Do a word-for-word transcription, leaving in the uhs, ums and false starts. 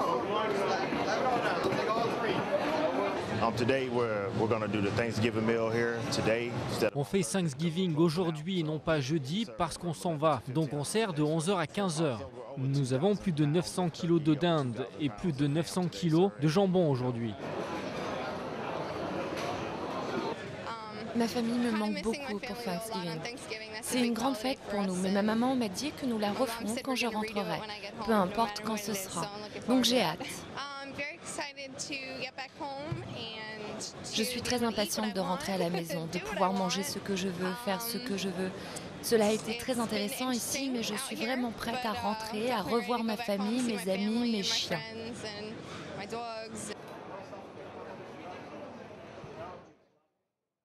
Um, today we're, we're going to do the Thanksgiving meal here today. On fait Thanksgiving aujourd'hui et non pas jeudi parce qu'on s'en va. Donc on sert de onze heures à quinze heures. Nous avons plus de neuf cents kilos de dinde et plus de neuf cents kilos de jambon aujourd'hui. Ma famille me manque beaucoup pour Thanksgiving. C'est une grande fête pour nous, mais ma maman m'a dit que nous la referons quand je rentrerai, peu importe quand ce sera. Donc j'ai hâte. Je suis très impatiente de rentrer à la maison, de pouvoir manger ce que je veux, faire ce que je veux. Cela a été très intéressant ici, mais je suis vraiment prête à rentrer, à revoir ma famille, mes amis, mes chiens.